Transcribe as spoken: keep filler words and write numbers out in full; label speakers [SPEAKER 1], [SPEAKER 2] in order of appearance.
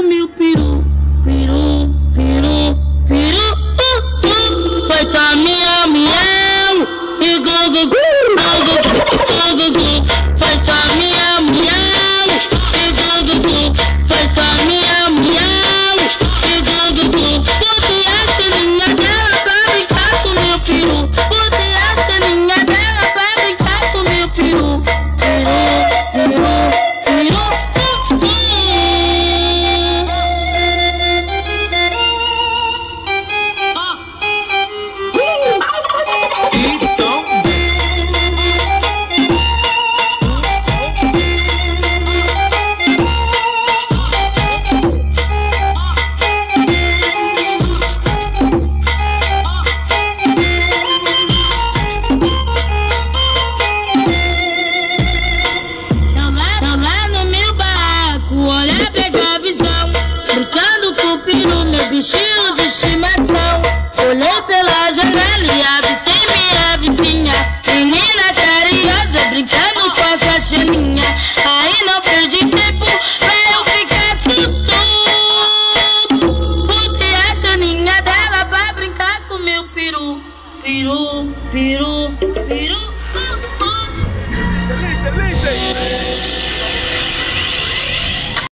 [SPEAKER 1] comi o peru, peru, peru, peru, uh, uh. Foi só minha miau e gugu, gugu, gugu, gugu. Foi só minha miau e gugu, foi só minha miau e gugu. Porque a filhinha dela pra brincar com meu peru, porque a filhinha dela pra brincar com meu peru, peru, peru, peru. Bichinho de estimação, olhei pela janela e avistei minha vizinha, menina carinhosa brincando com a sua chaninha. Aí não perdi tempo pra eu ficar sussurro, porque a chaninha dela vai brincar com meu peru, peru, peru, peru.